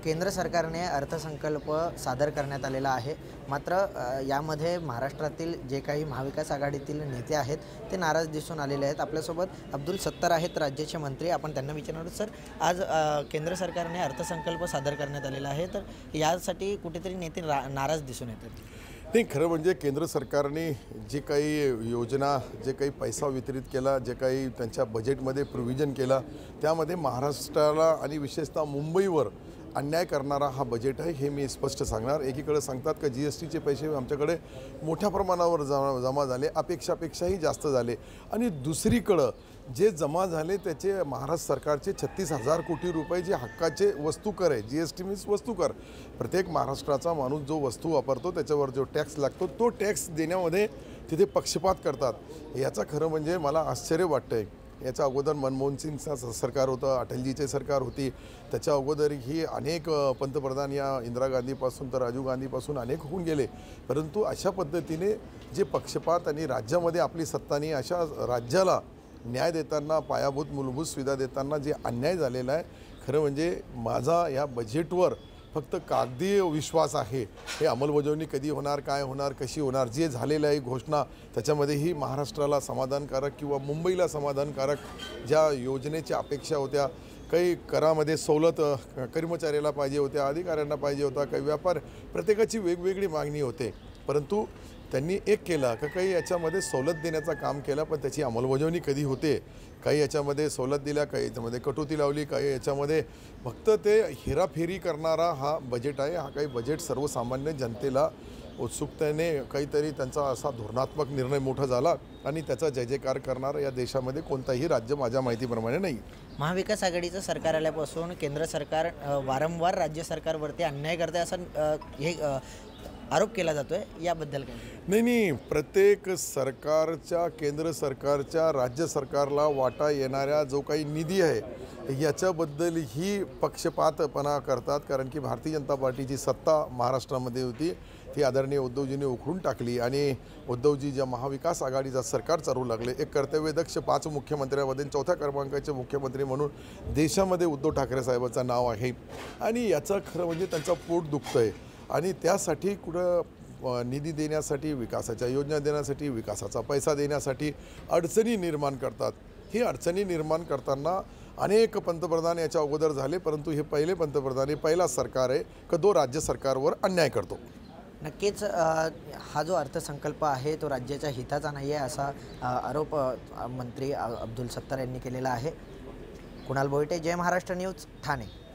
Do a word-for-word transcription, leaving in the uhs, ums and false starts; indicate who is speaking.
Speaker 1: केंद्र सरकारने अर्थसंकल्प सादर करण्यात आलेला आहे। मात्र यामध्ये महाराष्ट्रातील जे काही महाविकास आघाडीतील नेते आहेत ते नाराज दिसून आलेले आहेत। आपल्यासोबत अब्दुल सत्तार आहेत, राज्याचे मंत्री। आपण त्यांना विचारणार सर, आज केंद्र सरकारने अर्थसंकल्प सादर करण्यात आलेला आहे, तर यासाठी कुठेतरी नेते नाराज दिसून येतात।
Speaker 2: नाही, खरं म्हणजे केंद्र सरकारने जे काही योजना, जे काही पैसा वितरित केला, जे काही त्यांच्या बजेटमध्ये प्रोव्हिजन केला, त्यामध्ये महाराष्ट्राला आणि विशेषतः मुंबईवर अन्याय करणारा हा बजेट आहे, हे मी स्पष्ट सांगणार। एकीकडे सांगतात की जी एस टीचे पैसे आमच्याकडे मोठ्या प्रमाणावर जमा जमा झाले, अपेक्षापेक्षाही जास्त झाले, आणि दुसरीकडं जे जमा झाले त्याचे महाराष्ट्र सरकारचे छत्तीस हजार कोटी रुपये जे हक्काचे वस्तू कर आहे, जी एस टी मीन्स वस्तू कर, प्रत्येक महाराष्ट्राचा माणूस जो वस्तू वापरतो त्याच्यावर जो टॅक्स लागतो तो टॅक्स देण्यामध्ये तिथे पक्षपात करतात। याचा खरं म्हणजे मला आश्चर्य वाटतं आहे। याच्या अगोदर मनमोहन सिंगचं सरकार होतं, अटलजीचे सरकार होती, त्याच्या अगोदरही अनेक पंतप्रधान या इंदिरा गांधीपासून तर राजीव गांधीपासून अनेक होऊन गेले, परंतु अशा पद्धतीने जे पक्षपात आणि राज्यामध्ये आपली सत्तानी अशा राज्याला न्याय देताना, पायाभूत मूलभूत सुविधा देताना जे अन्याय झालेला आहे, खरं म्हणजे माझा या बजेटवर फक्त कागदी विश्वास आहे। हे अंमलबजावणी कधी होणार, काय होणार, कशी होणार, जे झालेलं आहे घोषणा त्याच्यामध्येही महाराष्ट्राला समाधानकारक किंवा मुंबईला समाधानकारक ज्या योजनेच्या अपेक्षा होत्या, काही करामध्ये सवलत कर्मचाऱ्याला पाहिजे होत्या, अधिकाऱ्यांना पाहिजे होता, काही व्यापार, प्रत्येकाची वेगवेगळी मागणी होते, परंतु त्यांनी एक केला का काही याच्यामध्ये सवलत देण्याचं काम केलं, पण त्याची अंमलबजावणी कधी होते? काही याच्यामध्ये सवलत दिल्या, काही याच्यामध्ये कटोती लावली, काही याच्यामध्ये फक्त ते हेराफेरी करणारा हा बजेट आहे। हा काही बजेट सर्वसामान्य जनतेला उत्सुकतेने काहीतरी त्यांचा असा धोरणात्मक निर्णय मोठा झाला आणि त्याचा जय जयकार करणारा या देशामध्ये कोणताही राज्य माझ्या माहितीप्रमाणे नाही।
Speaker 1: महाविकास आघाडीचं सरकार आल्यापासून केंद्र सरकार वारंवार राज्य सरकारवरती अन्याय करते असा हे आरोप केला जातोय, याबद्दल काय?
Speaker 2: नाही नाही, प्रत्येक सरकारच्या, केंद्र सरकारच्या राज्य सरकारला वाटा येणाऱ्या जो काही निधी आहे याच्याबद्दल ही पक्षपातपणा करतात, कारण की भारतीय जनता पार्टीची सत्ता महाराष्ट्रामध्ये होती, ती आदरणीय उद्धवजींनी उखडून टाकली आणि उद्धवजी ज्या महाविकास आघाडीचा सरकार चालवू लागले, एक कर्तव्यदक्ष पाच मुख्यमंत्र्यांमध्ये चौथ्या क्रमांकाचे मुख्यमंत्री म्हणून देशामध्ये उद्धव ठाकरे साहेबांचं नाव आहे, आणि याचं खरं म्हणजे त्यांचं पोट दुखतं आहे, आणि त्यासाठी कुठं निधी देण्यासाठी, विकासाच्या योजना देण्यासाठी, विकासाचा पैसा देण्यासाठी अडचणी निर्माण करतात। ही अडचणी निर्माण करताना अनेक पंतप्रधान याच्या अगोदर झाले, परंतु हे पहिले पंतप्रधान, हे पहिला सरकार आहे का जो राज्य सरकारवर अन्याय करतो।
Speaker 1: नक्कीच हा जो अर्थसंकल्प आहे तो राज्याच्या हिताचा नाही आहे असा आरोप मंत्री अब्दुल सत्तार यांनी केलेला आहे। कुणाल बोईटे, जय महाराष्ट्र न्यूज, ठाणे।